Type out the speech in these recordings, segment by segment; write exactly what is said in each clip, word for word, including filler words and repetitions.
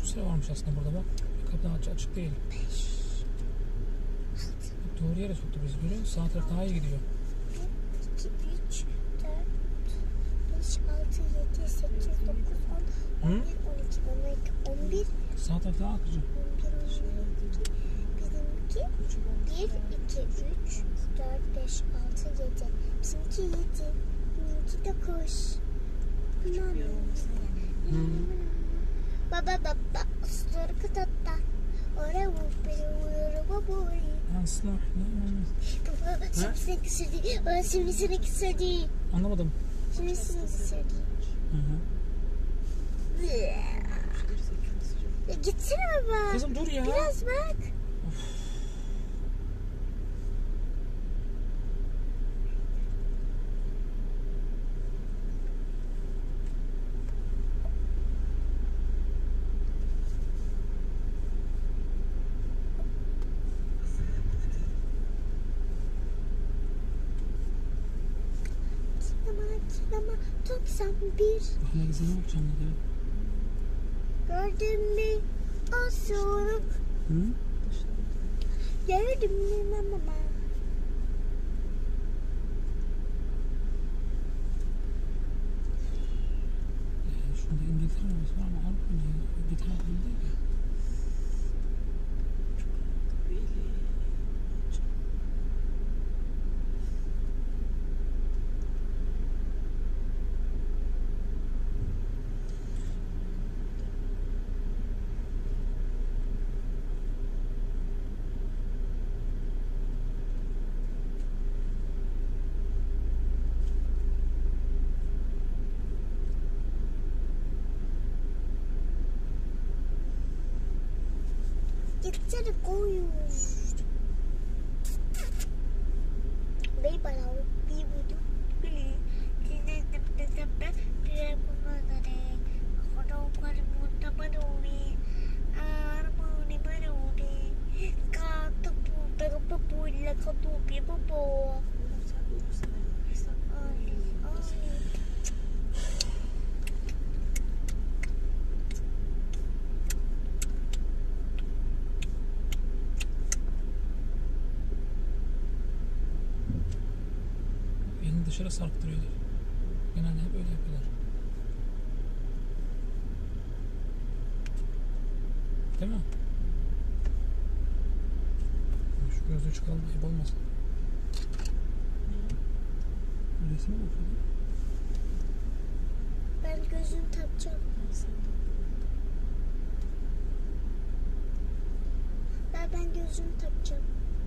üç sıra varmış aslında burada bak. Kapı daha açık, açık değil. Doğru yere soktu bizi, görüyor musun? Sağ taraf daha iyi gidiyor. iki, üç, dört, beş, altı, yedi, sekiz, dokuz, on, on bir, on iki, on iki, on bir. Sağ taraf daha akıcı. on bir, on iki, bizimki bir, iki, üç, dört, beş, altı, yedi. Bizimki yedi. Bizimki dokuz. Baba baba suları katatta. Oraya bu beni uyuyor baba. Asla. Baba sivrisinek ısırdı. Baba sivrisinek ısırdı. Anlamadım. Sivrisinek ısırdı. Hı hı. Ya gitsene baba. Kızım dur ya. Biraz bak. Ama doksan bir. Bana güzel ne yapacağım dedi. Gördün mü? Osuruk. Hı? Gördün mü mama? Ee, şurada İngiltere arabası var ama Avrupa ne? Bir tane değil ya. Gitsene koyuyor. Bey bana bir budu bili. Dinledim dedim ben bir bunları. Kono karımda baruni. Armuni baruni. Kato puta kapapula kapupi popo. Ay ay. Elini dışarı sarktırıyorlar. Genelde hep öyle yapıyorlar. Değil mi? Şu gözlüğü çıkalım, ayıp olmasın. Resme bakıyorum. Ben gözünü takacağım. Ben ben gözünü takacağım.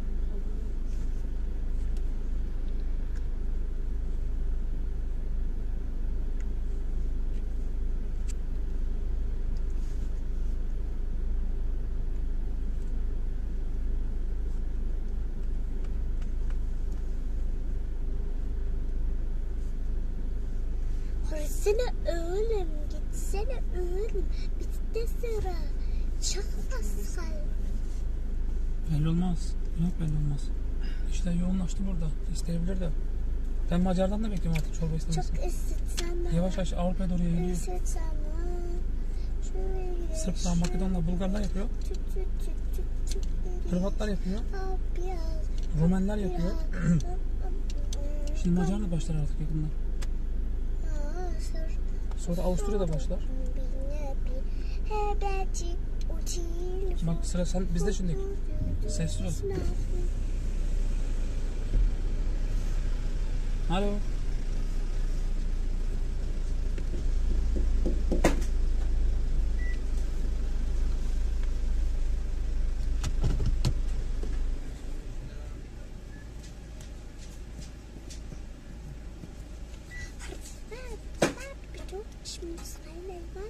Gitsene oğlum, gitsene oğlum. Bitti sıra. Çok asal. Belli olmaz. Yok belli olmaz. İşte yoğunlaştı burada. İsteyebilir de. Ben Macar'dan da bekliyorum artık çorba istemesini. Çok ısıtsana. Yavaş yavaş Avrupa'ya doğru yayılıyor. Isıtsana. Şöyle gidelim. Sırplar, Makedonlar, Bulgarlar yapıyor. Çık çık çık çık çık. Hırvatlar yapıyor. Al biraz. Romenler yapıyor. Şimdi Macar'la başlar artık yakında. Sonra Avusturya'da başlar. Bak sıra sen bizde şimdi. Sessiz ol. Alo. Şimdi saymayın ben.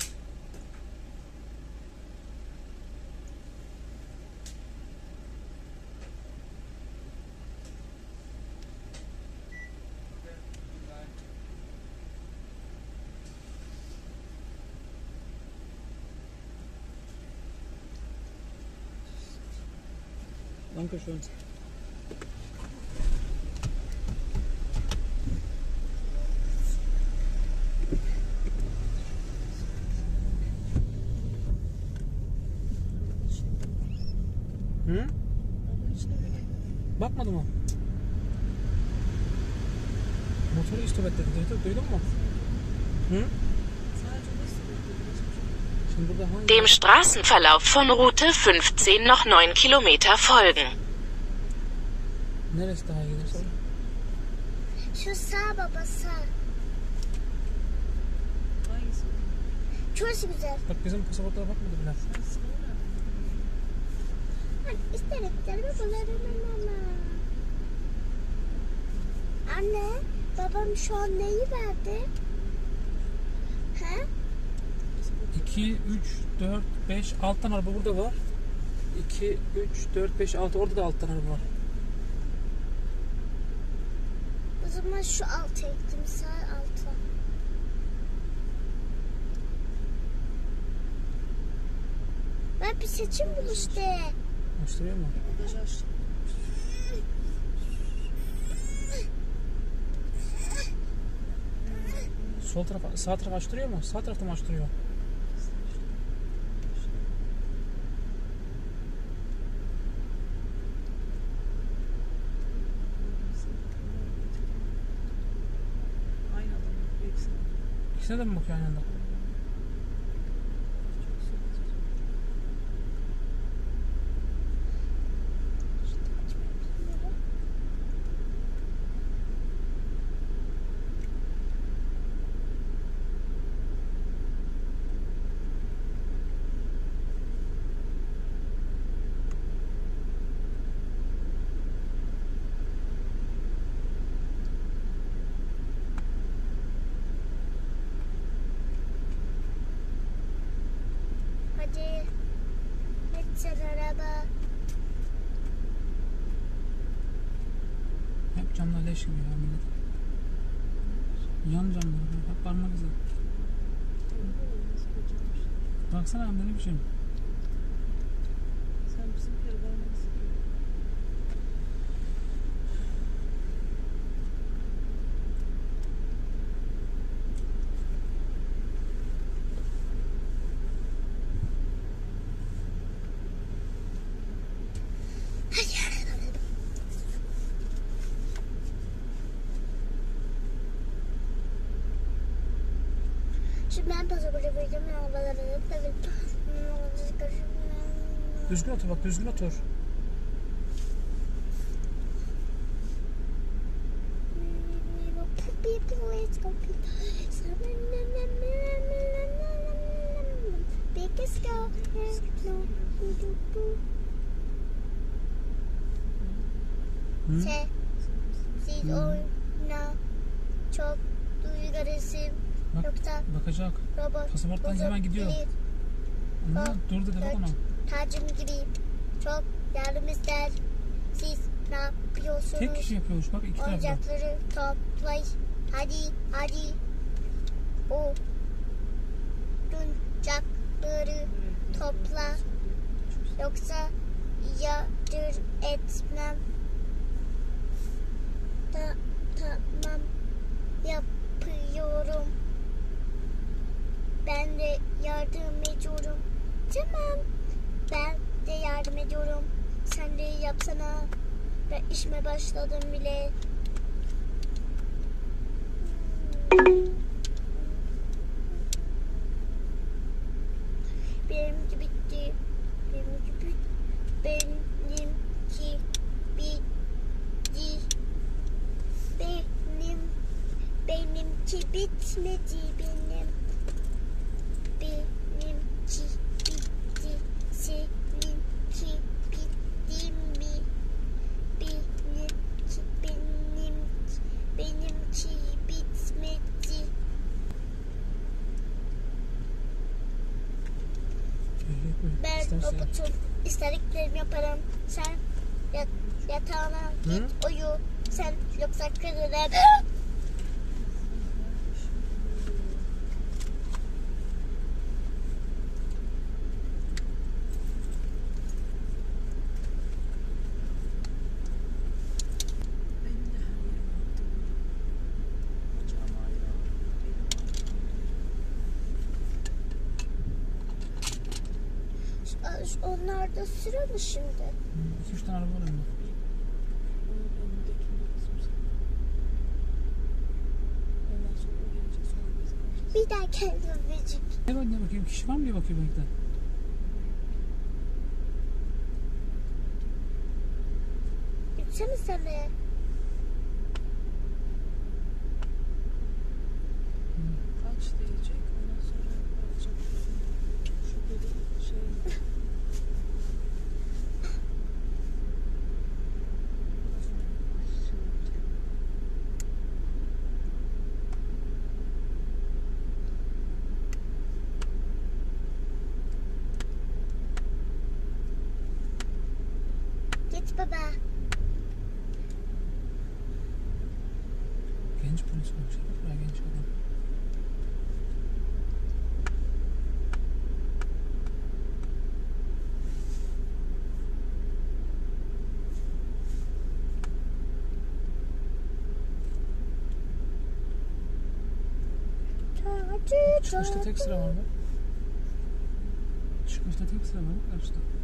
Dankeschön. Hı? Ama hiç de böyle. Bakmadı mı? Motoru istop etti. Duydun, duydun mu? Hı? Sadece nasıl bekliyor? Şimdi burada hangi... Dem Straßenverlauf von Route fünfzehn noch neun Kilometer folgen. Neresi daha iyi giderse oraya? Şu sağ baba sağ. Hangisi? Şurası güzel. Bak bizim pasaportlara bakmadı bile. Sen sınav nereden? Hani istediklerimi bularım ama. Anne, babam şu an neyi verdi? He? iki, üç, dört, beş, altı tane araba burada var. iki, üç, dört, beş, altı. Orada da altı tane araba var. O zaman şu alta ektim, sağ alta. Ben bir seçim bul işte. Açtırıyor mu? Bagajı açtım. Sol tarafa, sağ tarafa açtırıyor mu? Sağ tarafta mı açtırıyor? Aynı adam. Hepsine. İkisine de mi bakıyor aynı anda? Çok sıkıntı. Hadi. Lütfen araba. Hep camlar leş gibi ya millet. Yan camlar. Hep parmak izi. Nasıl becermiş? Baksana hem de ne biçim. Sen bizim karavanı nasıl görüyorsun? Şimdi ben pasaportu vereceğim. Arabaları da tabii. Düzgün otur bak, düzgün otur. Hı? Se, siz Hı. oyna çok duygarısın. Bak, Yoksa bakacak. robot Pasaporttan hemen gidiyor. bozabilir. Ama Bak, dur dedi bak ona. Tacım gibi çok yardım ister. Siz ne yapıyorsunuz? Tek kişi yapıyormuş bak, iki tarafta. Oyuncakları toplay. Hadi hadi. O oyuncakları topla. Yoksa yardım etmem. Ta, tamam yapıyorum. Ben de yardım ediyorum. Tamam. Ben de yardım ediyorum. Sen de yapsana. Ben işime başladım bile. Benimki bitti. Benimki bitti. Benimki bitti. Benim benimki bitmedi benim. Benimki bitti. Seninki bitti mi? Benimki benimki benimki bitmedi. Ben İstersen. robotum. İstediklerimi yaparım. Sen yat, yatağına git uyu. Sen yoksa kırılır. Benim de her yerim attı böyle. Bacağım ağrıyor. Elim ağrıyor. onlar da sıra mı şimdi? iki üç tane araba var önünde. Onun önündekinde kızım sen. Ondan sonra o gelecek, sonra biz geleceğiz. Bir daha kendime verecek. Ne var ne bakayım, kişi var mı diye bakıyor belki de. Gitsene sana. Kaç diyecek, ondan sonra alacak. Şu böyle şey. Git baba. Genç polis olmuş. Bayağı genç adam. Çıkışta tek sıra var bak. Çıkışta tek sıra var bak karşıda.